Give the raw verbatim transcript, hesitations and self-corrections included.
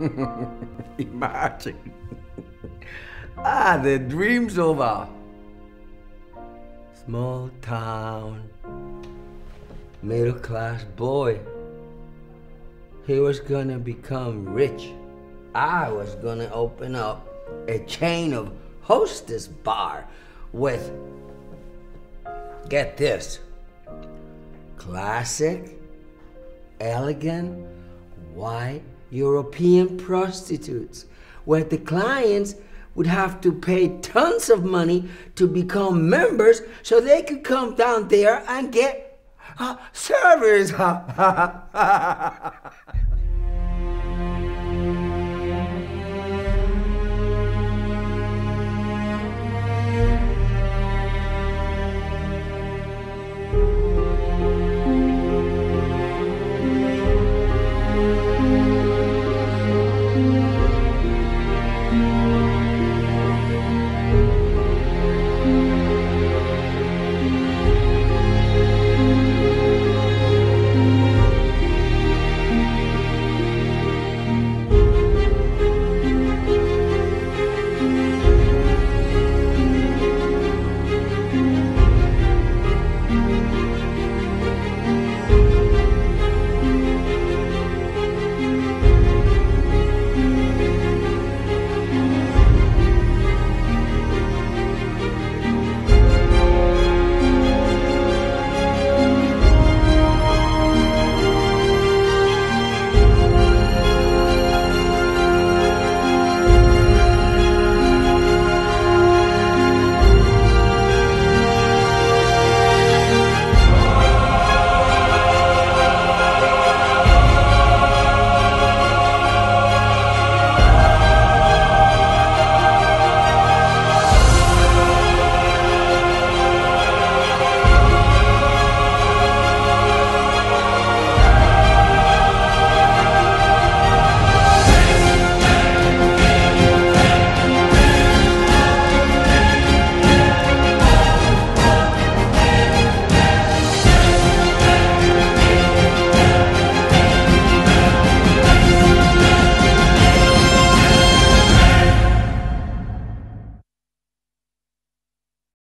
Imagine. Ah, the dream's over. Small town, middle class boy. He was gonna become rich. I was gonna open up a chain of hostess bar with, get this, classic, elegant, white European prostitutes, where the clients would have to pay tons of money to become members so they could come down there and get uh, service.